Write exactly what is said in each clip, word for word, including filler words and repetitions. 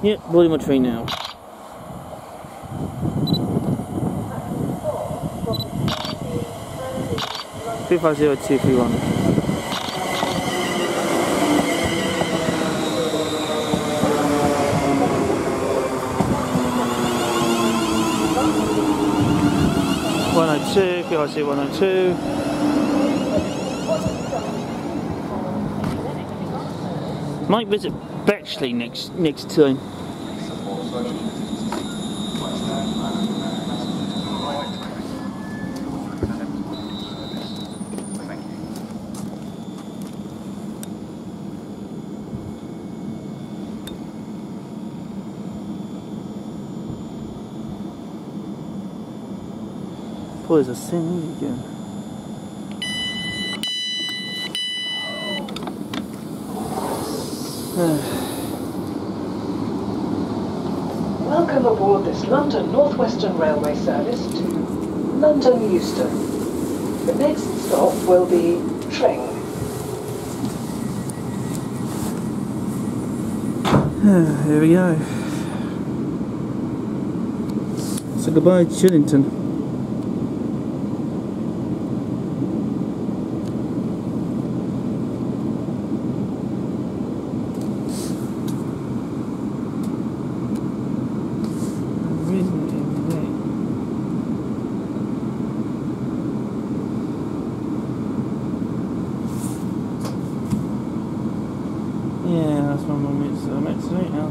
Yep, boarding my train now. three five zero two three one. one oh two, three five zero one oh two. Might visit Bexley next next time. Boy, there's a thing again. Welcome aboard this London Northwestern Railway service to London Euston. The next stop will be Tring. Here we go. So goodbye, Cheddington. Yeah, that's one more minute, so I'm actually now.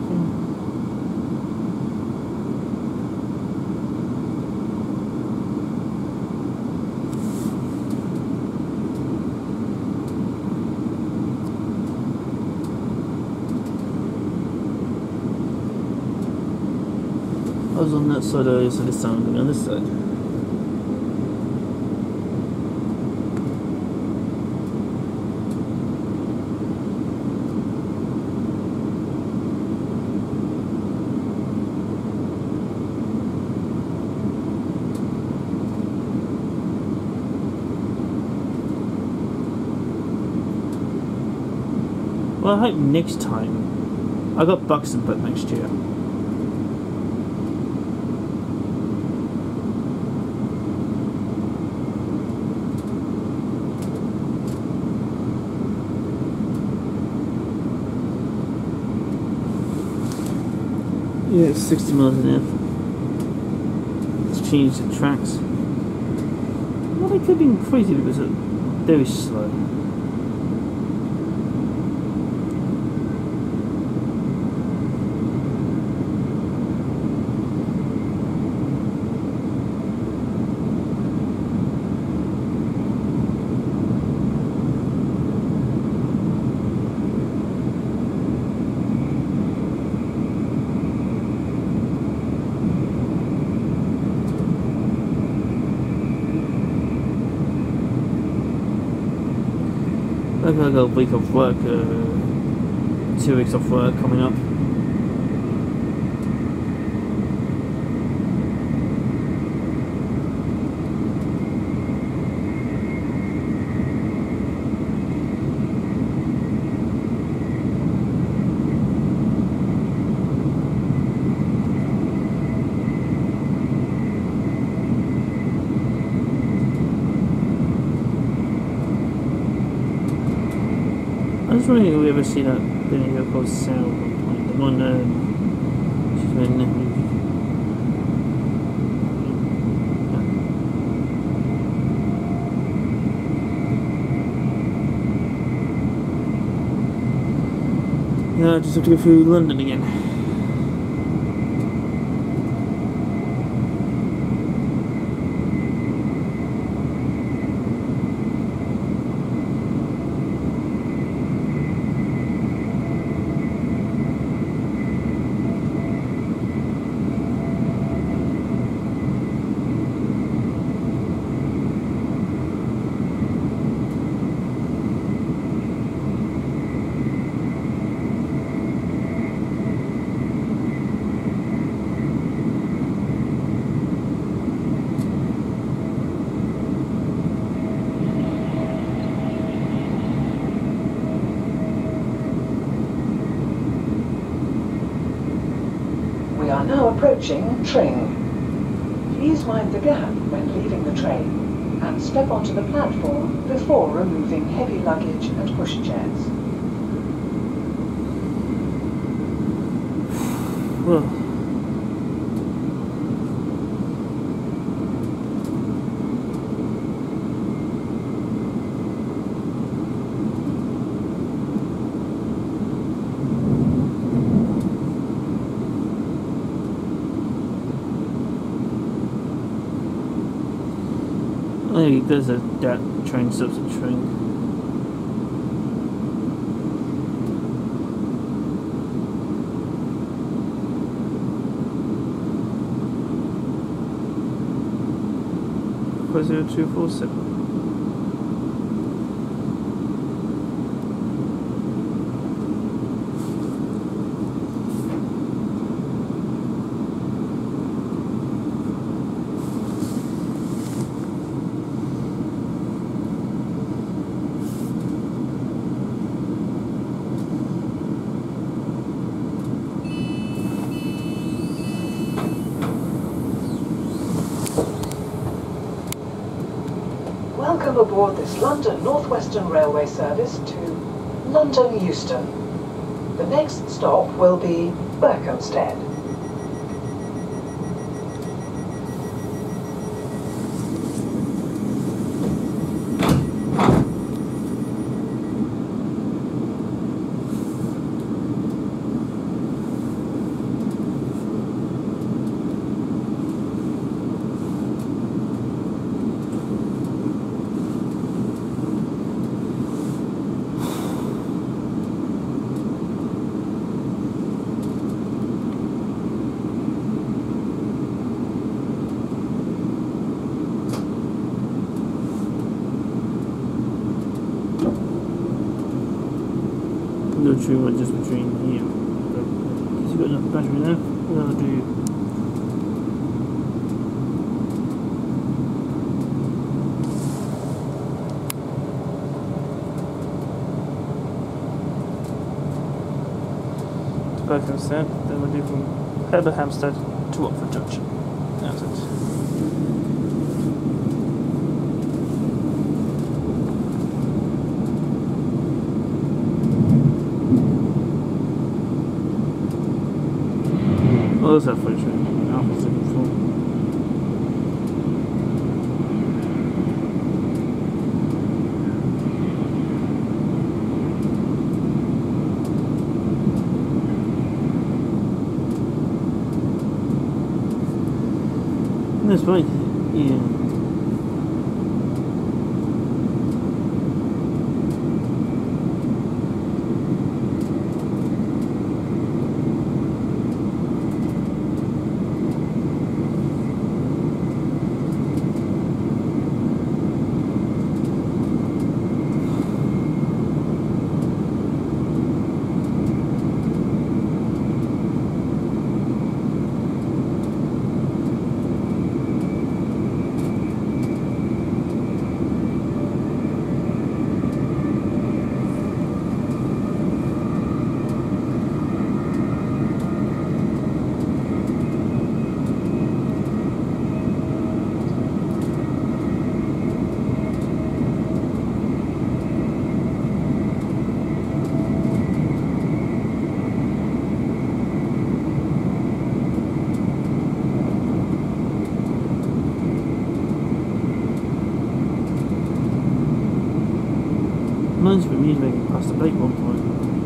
I was on that side earlier, so this time I'm going on this side. Well, I hope next time. I got Berkhamsted next year. Yeah, it's sixty miles an hour. Let's change the tracks. Well, they could have been crazy because they're very slow. I've got a week off work, uh, two weeks off work coming up. I was wondering if we ever see that video called Sal at one point. The one, um, she's been in that movie. Yeah, I just have to go through London again. are now approaching Tring. Please mind the gap when leaving the train and step onto the platform before removing heavy luggage and pushchairs. Well. I think there's a that train stops at Tring. Four zero two four seven. Welcome aboard this London Northwestern Railway service to London Euston. The next stop will be Berkhamsted. No true one just between here. Has he got enough battery there? What will I do? To Berkhamsted, then we'll do from Berkhamsted to Oxford Junction. That's it. Well, there's that footage from Alpha seventy-four. That's right, yeah. Reminds me of me making pasta bake one point.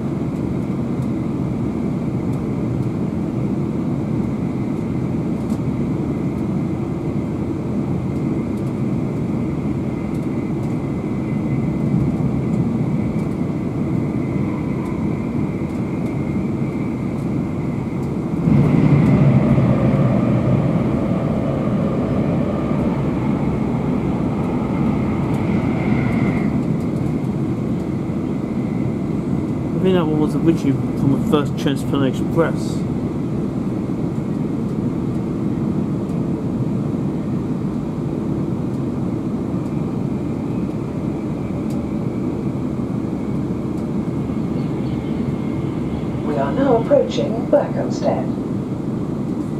I think that one was originally from the first Transplant Express. We are now approaching Berkhamsted.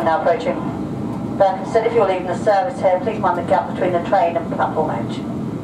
now approaching Berkhamsted. If you're leaving the service here, please mind the gap between the train and platform edge.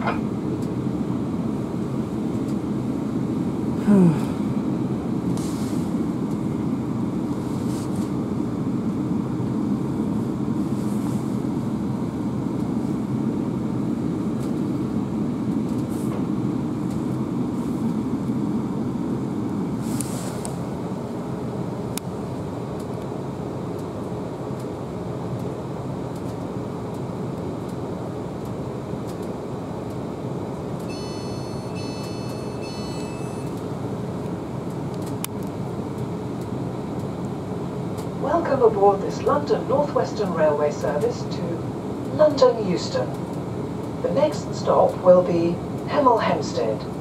Welcome aboard this London Northwestern railway service to London Euston. The next stop will be Berkhamsted.